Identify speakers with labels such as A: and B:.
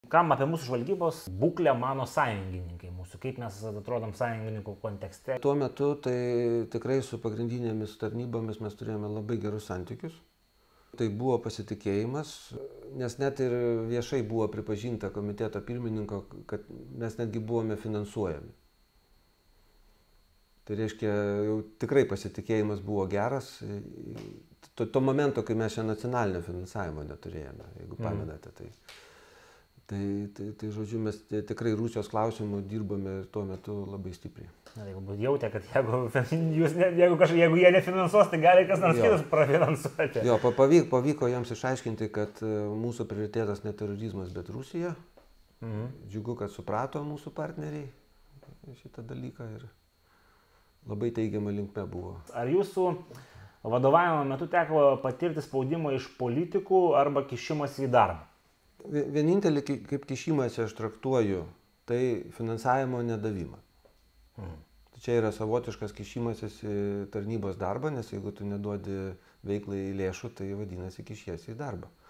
A: Kam apie mūsų žvalgybos būklę mano sąjungininkai mūsų, kaip mes atrodom sąjungininkų kontekste?
B: Tuo metu tai tikrai su pagrindinėmis tarnybomis mes turėjome labai gerus santykius. Tai buvo pasitikėjimas, nes net ir viešai buvo pripažinta komiteto pirmininko, kad mes netgi buvome finansuojami. Tai reiškia, jau tikrai pasitikėjimas buvo geras. Tuo momento, kai mes čia nacionalinio finansavimo neturėjome, jeigu pamenate. Tai žodžiu, mes tikrai Rusijos klausimų dirbame tuo metu labai stipriai.
A: Galbūt jautė, kad jeigu jie nefinansuos, tai gali kas nors kitas prafinansuoti.
B: Jo, pavyko jiems išaiškinti, kad mūsų prioritetas ne terorizmas, bet Rusija. Džiugu, kad suprato mūsų partneriai šitą dalyką ir labai teigiama linkme buvo.
A: Ar jūsų vadovavimo metu teko patirti spaudimą iš politikų arba kišimąsi į darbą?
B: Vienintelį kaip kišimąsi aš traktuoju, tai finansavimo nedavimą. Čia yra savotiškas kišimasis į tarnybos darbą, nes jeigu tu neduodi veiklai lėšų, tai vadinasi kišiesi į darbą.